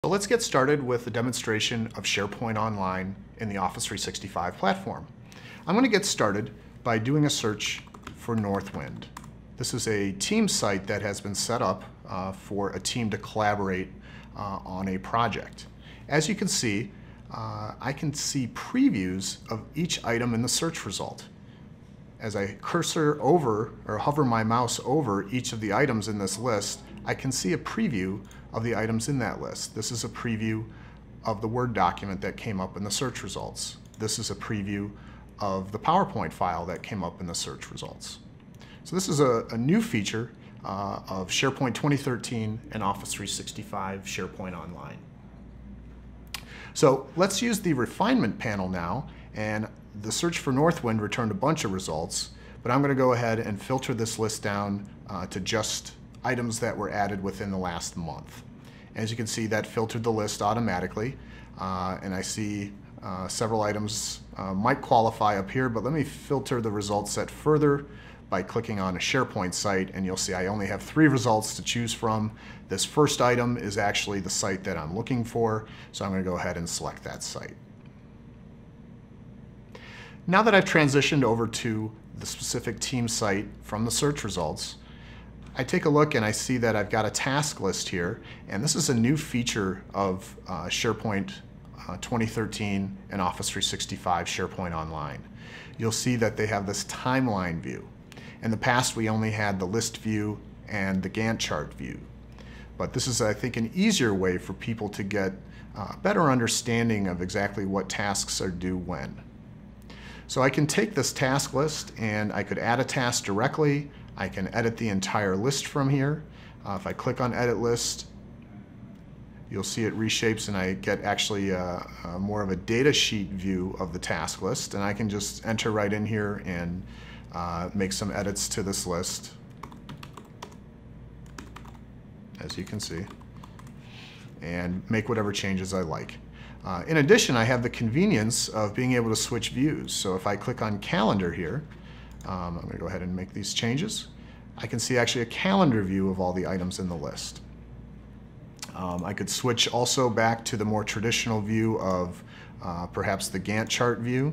So let's get started with a demonstration of SharePoint Online in the Office 365 platform. I'm going to get started by doing a search for Northwind. This is a team site that has been set up for a team to collaborate on a project. As you can see, I can see previews of each item in the search result. As I cursor over or hover my mouse over each of the items in this list, I can see a preview of the items in that list. This is a preview of the Word document that came up in the search results. This is a preview of the PowerPoint file that came up in the search results. So this is a new feature of SharePoint 2013 and Office 365 SharePoint Online. So let's use the refinement panel now, and the search for Northwind returned a bunch of results, but I'm going to go ahead and filter this list down to just items that were added within the last month. As you can see, that filtered the list automatically, and I see several items might qualify up here, but let me filter the result set further by clicking on a SharePoint site, and you'll see I only have 3 results to choose from. This first item is actually the site that I'm looking for, so I'm going to go ahead and select that site. Now that I've transitioned over to the specific team site from the search results, I take a look and I see that I've got a task list here, and this is a new feature of SharePoint 2013 and Office 365 SharePoint Online. You'll see that they have this timeline view. In the past, we only had the list view and the Gantt chart view. But this is, I think, an easier way for people to get a better understanding of exactly what tasks are due when. So I can take this task list and I could add a task directly. I can edit the entire list from here. If I click on Edit List, you'll see it reshapes and I get actually more of a data sheet view of the task list, and I can just enter right in here and make some edits to this list, as you can see, and make whatever changes I like. In addition, I have the convenience of being able to switch views. So if I click on Calendar here, I'm going to go ahead and make these changes. I can see actually a calendar view of all the items in the list. I could switch also back to the more traditional view of perhaps the Gantt chart view,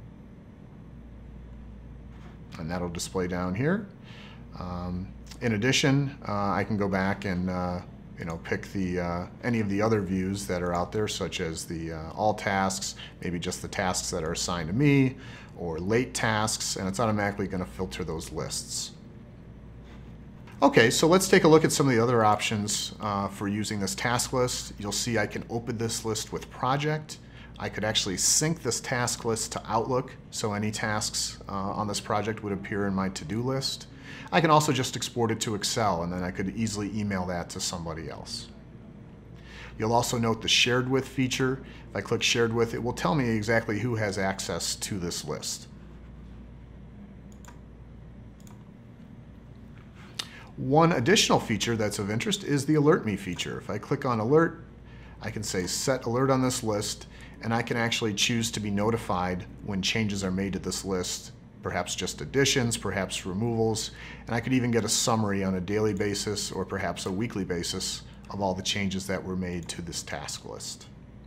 and that'll display down here. In addition, I can go back and pick any of the other views that are out there, such as the all tasks, maybe just the tasks that are assigned to me, or late tasks, and it's automatically going to filter those lists. Okay, so let's take a look at some of the other options for using this task list. You'll see I can open this list with Project. I could actually sync this task list to Outlook, so any tasks on this project would appear in my to-do list. I can also just export it to Excel, and then I could easily email that to somebody else. You'll also note the Shared With feature. If I click Shared With, it will tell me exactly who has access to this list. One additional feature that's of interest is the Alert Me feature. If I click on Alert, I can say Set Alert on this list, and I can actually choose to be notified when changes are made to this list, perhaps just additions, perhaps removals, and I could even get a summary on a daily basis or perhaps a weekly basis of all the changes that were made to this task list.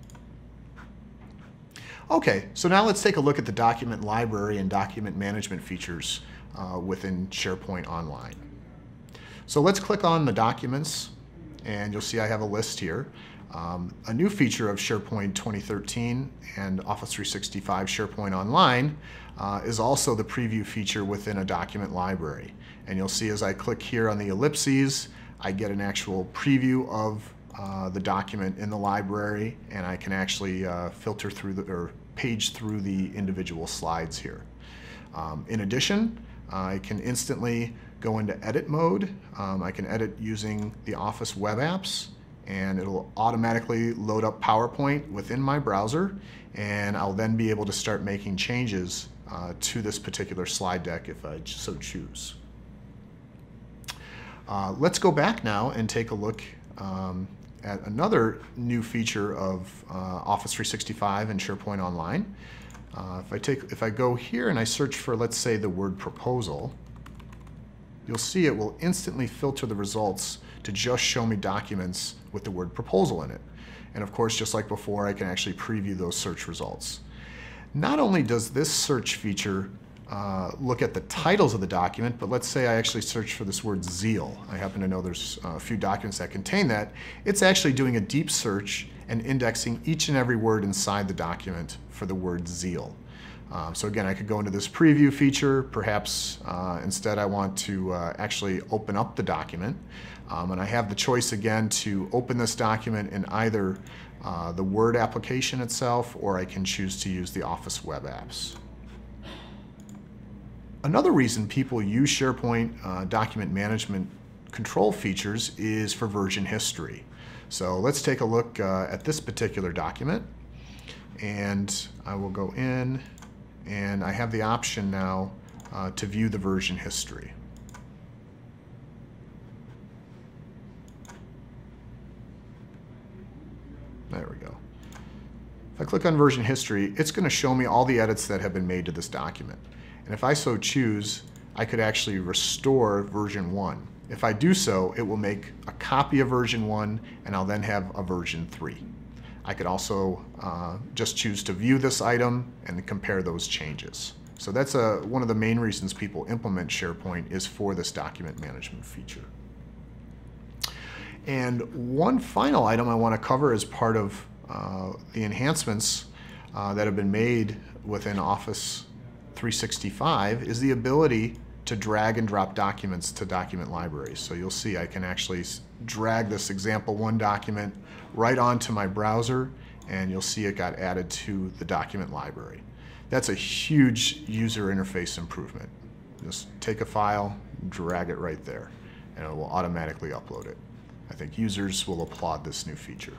Okay, so now let's take a look at the document library and document management features within SharePoint Online. So let's click on the documents, and you'll see I have a list here. A new feature of SharePoint 2013 and Office 365 SharePoint Online is also the preview feature within a document library. And you'll see as I click here on the ellipses, I get an actual preview of the document in the library, and I can actually filter through or page through the individual slides here. In addition, I can instantly go into edit mode. I can edit using the Office web apps, and it'll automatically load up PowerPoint within my browser, and I'll then be able to start making changes to this particular slide deck if I so choose. Let's go back now and take a look at another new feature of Office 365 and SharePoint Online. If I go here and I search for, let's say, the word proposal, you'll see it will instantly filter the results to just show me documents with the word proposal in it. And of course, just like before, I can actually preview those search results. Not only does this search feature look at the titles of the document, but let's say I actually search for this word zeal. I happen to know there's a few documents that contain that. It's actually doing a deep search and indexing each and every word inside the document for the word zeal. So again, I could go into this preview feature. Perhaps instead I want to actually open up the document. And I have the choice again to open this document in either the Word application itself, or I can choose to use the Office web apps. Another reason people use SharePoint document management control features is for version history. So let's take a look at this particular document, and I will go in and I have the option now to view the version history. There we go. If I click on version history, it's going to show me all the edits that have been made to this document. And if I so choose, I could actually restore version 1. If I do so, it will make a copy of version 1, and I'll then have a version 3. I could also just choose to view this item and compare those changes. So that's one of the main reasons people implement SharePoint, is for this document management feature. And one final item I want to cover as part of the enhancements that have been made within Office 365 is the ability to drag and drop documents to document libraries. So you'll see I can actually drag this example 1 document right onto my browser, and you'll see it got added to the document library. That's a huge user interface improvement. Just take a file, drag it right there, and it will automatically upload it. I think users will applaud this new feature.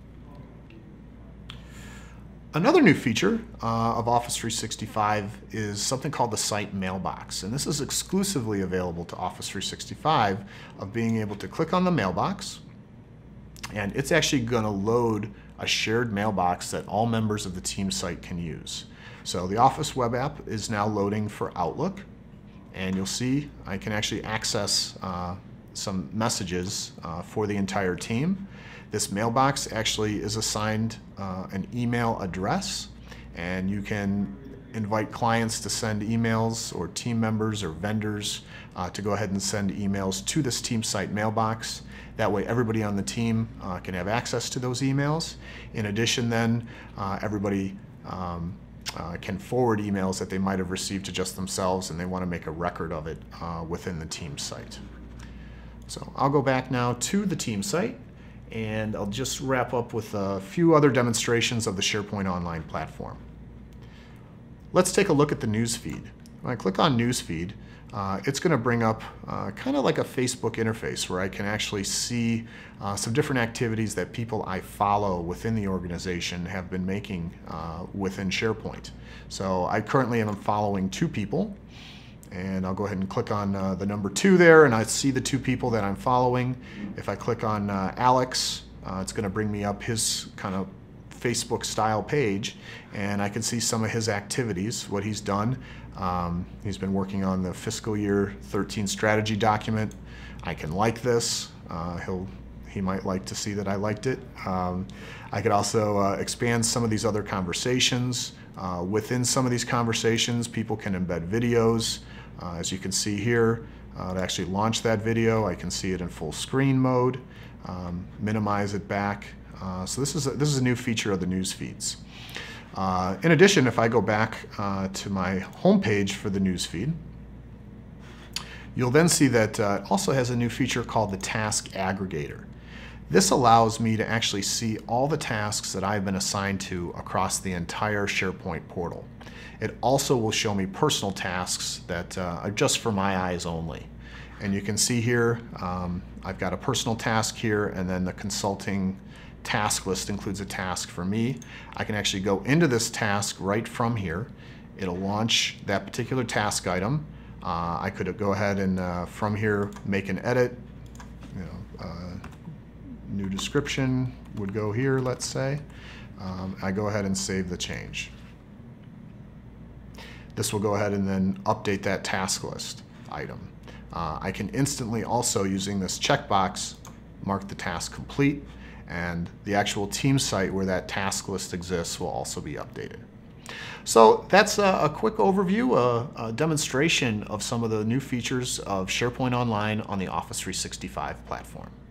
Another new feature of Office 365 is something called the site Mailbox, and this is exclusively available to Office 365, of being able to click on the mailbox, and it's actually going to load a shared mailbox that all members of the team site can use. So the Office web app is now loading for Outlook, and you'll see I can actually access some messages for the entire team. This mailbox actually is assigned an email address, and you can invite clients to send emails, or team members or vendors to go ahead and send emails to this team site mailbox. That way everybody on the team can have access to those emails. In addition then, everybody can forward emails that they might have received to just themselves, and they want to make a record of it within the team site. So I'll go back now to the team site, and I'll just wrap up with a few other demonstrations of the SharePoint Online platform. Let's take a look at the newsfeed. When I click on newsfeed, it's going to bring up kind of like a Facebook interface, where I can actually see some different activities that people I follow within the organization have been making within SharePoint. So I currently am following 2 people, and I'll go ahead and click on the number 2 there, and I see the 2 people that I'm following. If I click on Alex, it's going to bring me up his kind of Facebook style page, and I can see some of his activities, what he's done. He's been working on the fiscal year 13 strategy document. I can like this. He might like to see that I liked it. I could also expand some of these other conversations. Within some of these conversations, people can embed videos. As you can see here, to actually launch that video, I can see it in full screen mode, minimize it back. So this is a new feature of the news feeds. In addition, if I go back to my home page for the news feed, you'll then see that it also has a new feature called the Task Aggregator. This allows me to actually see all the tasks that I've been assigned to across the entire SharePoint portal. It also will show me personal tasks that are just for my eyes only. And you can see here, I've got a personal task here, and then the consulting task list includes a task for me. I can actually go into this task right from here. It'll launch that particular task item. I could go ahead and from here make an edit. New description would go here, let's say. I go ahead and save the change. This will go ahead and then update that task list item. I can instantly also, using this checkbox, mark the task complete, and the actual team site where that task list exists will also be updated. So that's a quick overview, a demonstration of some of the new features of SharePoint Online on the Office 365 platform.